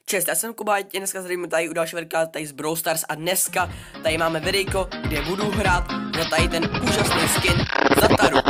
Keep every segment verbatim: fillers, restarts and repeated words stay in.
Čest, já jsem Kuba, dneska zdravíme tady u dalšího videa tady z Brawl Stars a dneska tady máme videjko, kde budu hrát za tady ten úžasný skin za Taru.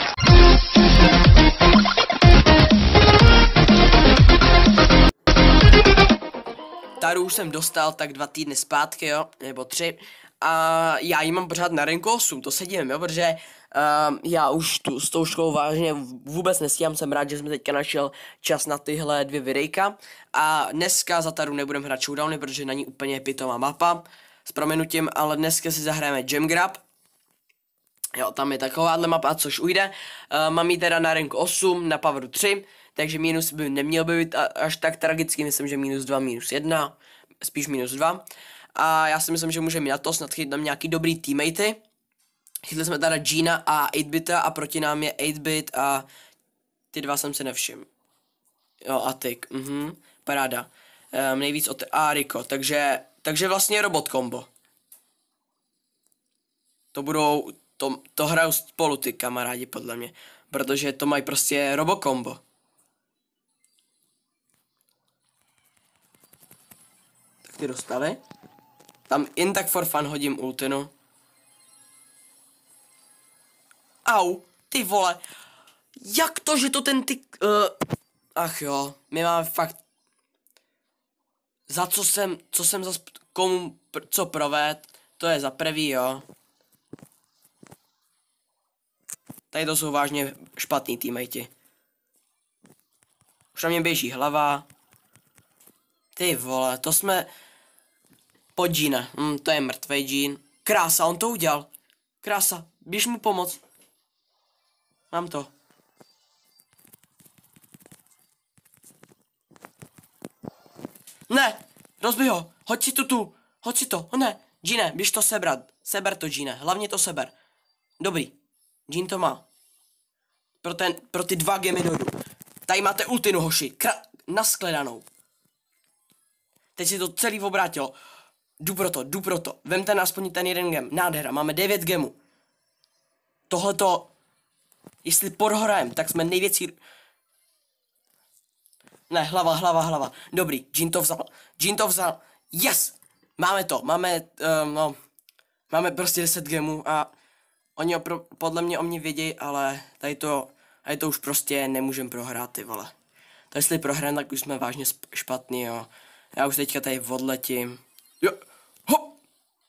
Taru už jsem dostal tak dva týdny zpátky, jo, nebo tři. A já ji mám pořád na ranku osm, to se divím, jo, protože uh, já už tu s tou školou vážně vůbec nestíhám, jsem rád, že jsem teďka našel čas na tyhle dvě videjka. A dneska za Taru nebudem hrát showdowny, protože na ní úplně pitomá mapa, s prominutím, ale dneska si zahrajeme Gem Grab. Jo, tam je takováhle mapa, což ujde. Uh, mám ji teda na ranku osm, na poweru tři, takže minus by neměl být až tak tragický, myslím, že minus dva, minus jedna, spíš minus dva. A já si myslím, že můžeme na to snad chytnout nějaký dobrý teammatey. Chytli jsme teda Gina a osm bita a proti nám je osm bit a ty dva jsem si nevšiml. Jo, a tyk, mhm, paráda. Um, nejvíc od a Rico, takže, takže vlastně robot combo. To budou, to, to hrajou spolu ty kamarádi podle mě, protože to mají prostě robot combo. Tak ty dostali. Tam jen tak for fun hodím ultinu. Au, ty vole. Jak to, že to ten ty... Uh, ach jo, my máme fakt... Za co jsem, co jsem zas komu, pr co proved, to je za prvý, jo. Tady to jsou vážně špatný teammatey. Už na mě běží hlava. Ty vole, to jsme... Pod Gina, hm, to je mrtvej Jean. Krása, on to udělal. Krása, běž mu pomoct. Mám to. Ne, rozbij ho, hoď si tu tu, hoď si to, oh, ne. Gine, běž to sebrat, seber to Gine, hlavně to seber. Dobrý, Jean to má. Pro, ten, pro ty dva gemy dojdu. Tady máte ultinu, hoši, Kra naskledanou. Teď si to celý obrátilo. Jdu pro to, jdu pro to. Vemte na aspoň ten jeden gem. Nádhera, máme devět gemů. Tohleto, jestli prohrajem, tak jsme největší... Ne, hlava, hlava, hlava. Dobrý, Jean to vzal. Jean to vzal. Yes! Máme to, máme, uh, no... Máme prostě deset gemů a... Oni opro, podle mě o mě vědějí, ale tady to... Tady to už prostě nemůžem prohrát, ty vole. To jestli prohrajeme, tak už jsme vážně špatný, jo. Já už teďka tady odletím. Jo, hop.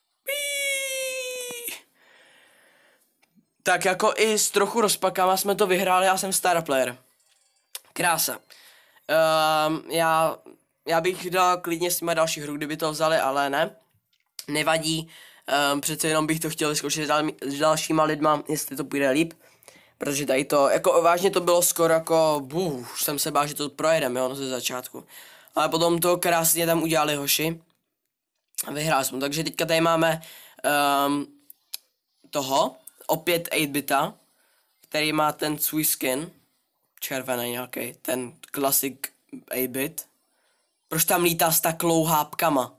Tak jako i s trochu rozpakama jsme to vyhráli, já jsem star player. Krása. Um, já, já bych dal klidně s nima další hru, kdyby to vzali, ale ne. Nevadí, um, přece jenom bych to chtěl vyzkoušet s, dal, s dalšíma lidma, jestli to půjde líp. Protože tady to, jako vážně to bylo skoro jako, bůh, už jsem se bál, že to projedeme, jo, no ze začátku. Ale potom to krásně tam udělali hoši. A vyhrál jsem. Takže teďka tady máme um, toho, opět osm bita, který má ten svůj skin. Červený nějaký, ten klasik osm bit. Proč tam lítá s takovou hápkama?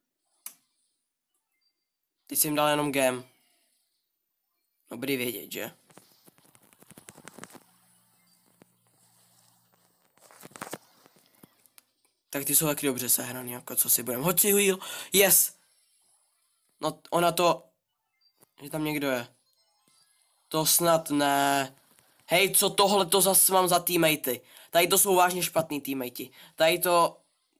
Teď jsem dal jenom game. Dobrý vědět, že? Tak ty jsou taky dobře sehraný, jako co si budeme. Hoď si heal, yes! No ona to... Že tam někdo je. To snad ne. Hej, co tohle to zase mám za teammatey? Tady to jsou vážně špatný teammatey. Tady to...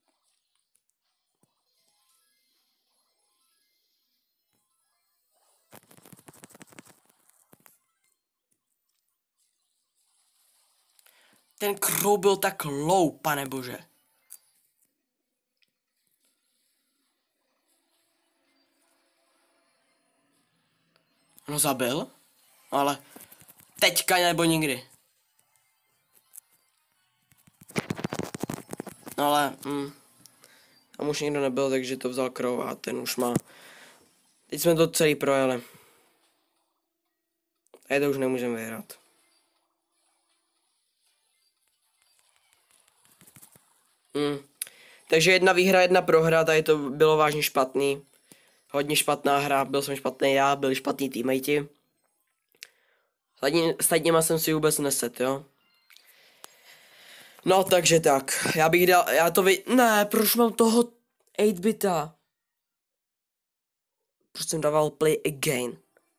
Ten Crow byl tak low, pane bože. No zabil, ale teďka nebo nikdy. No ale, hm, tam už nikdo nebyl, takže to vzal Crow a ten už má. Teď jsme to celý projeli. Tady to už nemůžeme vyhrát. Hm. Takže jedna výhra, jedna prohra, tady to bylo vážně špatný. Hodně špatná hra, byl jsem špatný já, byli špatný teammatey. S ostatníma jsem si vůbec neset, jo. No, takže tak, já bych dal, já to vy... Ne, proč mám toho osm bita? Proč jsem dával play again?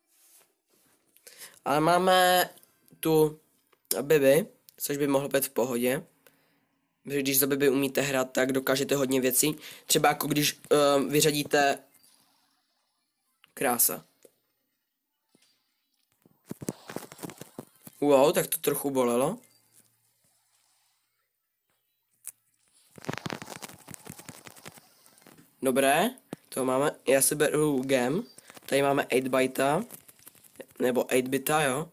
Ale máme tu Bibi, což by mohlo být v pohodě. Protože když za Bibi umíte hrát, tak dokážete hodně věcí. Třeba jako když uh, vyřadíte... Krása. Wow, tak to trochu bolelo. Dobré, to máme, já si beru gem. Tady máme osm bita. Nebo osm bita, jo.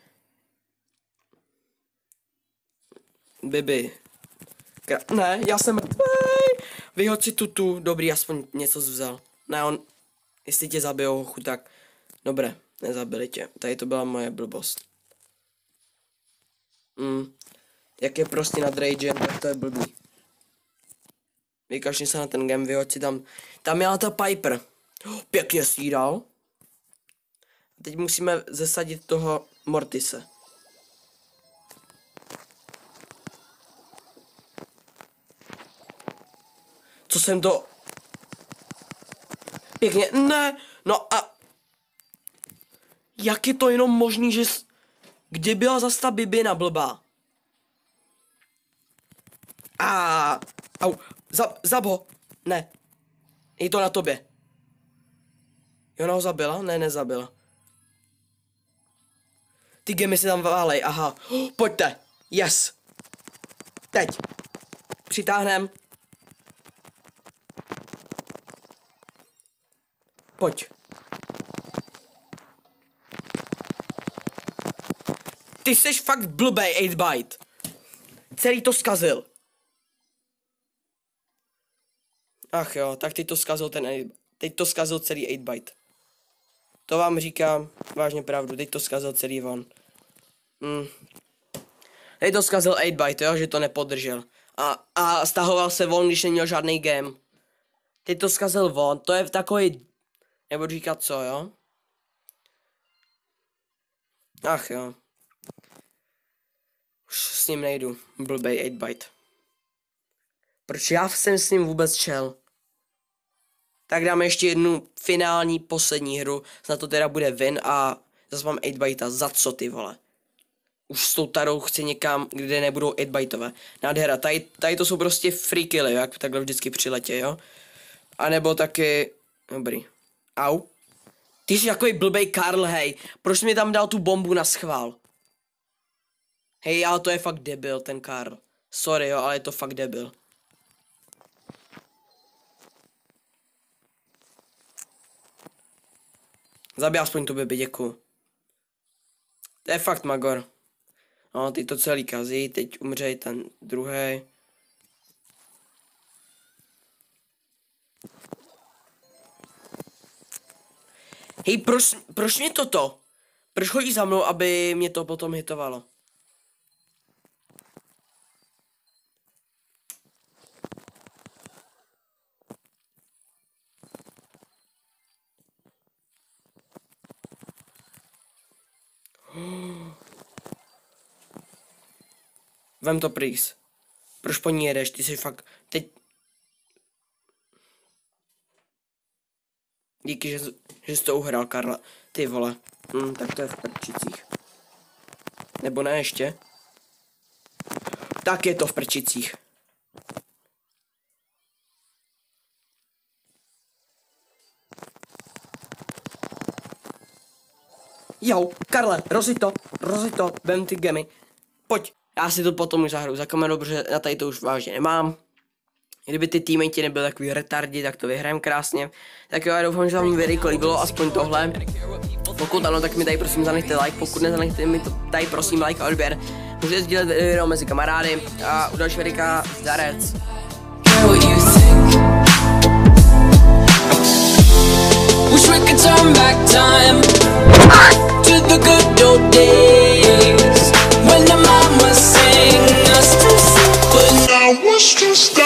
Bibi. Kra ne, já jsem mrtvej. Vyhoď si tutu, dobrý, aspoň něco vzal. Ne, on, jestli tě zabijou, hochu, tak dobré, nezabili tě. Tady to byla moje blbost. Mm. Jak je prostě nad rage, tak to je blbý. Vykašli se na ten game, vyhoď si tam. Tam měla ta Piper. Oh, pěkně stíral. A teď musíme zesadit toho Mortise. Co jsem to... Pěkně, ne, no a... Jak je to jenom možný, že... S... Kde byla zase ta Bibina blbá? A au, zab, zab ho, ne. Je to na tobě. Ona ho zabila? Ne, nezabila. Ty gemy se tam válej, aha. Oh, pojďte, yes. Teď. Přitáhnem. Pojď. Ty jsi fakt blbej, osm bite. Celý to zkazil. Ach jo, tak teď to zkazil ten, teď to zkazil celý osm bite. To vám říkám vážně pravdu, teď to zkazil celý on. Hmm. Teď to zkazil osm bite, jo, že to nepodržel. A, a stahoval se von, když neměl žádný game. Teď to zkazil von, to je takový, nebudu říkat co, jo. Ach jo. Už s ním nejdu, blbej osm bite. Proč já jsem s ním vůbec čel? Tak dáme ještě jednu finální, poslední hru. Snad to teda bude win a zase mám osm bita. Za co, ty vole? Už s tou tarou chci někam, kde nebudou osm bitové. Nádhera, tady, tady to jsou prostě free killy, jak takhle vždycky přiletě, jo? A nebo taky... Dobrý. Au. Ty jsi takový blbej Karl, hej. Proč jsi mi tam dal tu bombu na schvál? Hej, ale to je fakt debil, ten Karl. Sorry, jo, ale je to fakt debil. Zabij aspoň tu Bibi, děkuju. To je fakt magor. No, ty to celý kazí, teď umřej ten druhý. Hej, proč, proč mě toto? Proč chodí za mnou, aby mě to potom hitovalo? Vem to prýs. Proč po ní jedeš? Ty jsi fakt... Teď... Díky, že, že jsi to uhrál, Karla. Ty vole. Hm, tak to je v prčicích. Nebo ne ještě? Tak je to v prčicích. Jo, Karle, rozi to, rozi to, vem ty gemy. Pojď, já si to potom už zahraju za kamerou, protože na tady to už vážně nemám. Kdyby ty teammates nebyly takový retardi, tak to vyhrajem krásně. Tak jo, já doufám, že vám videjko líbilo, aspoň tohle. Pokud ano, tak mi tady prosím zanechte like, pokud nezanechte mi to tady prosím like a odběr. Můžete sdílet video mezi kamarády a u dalšího videa zdarec. Wish we could turn back time to the good old days when the mama sang us to sleep, but now it's just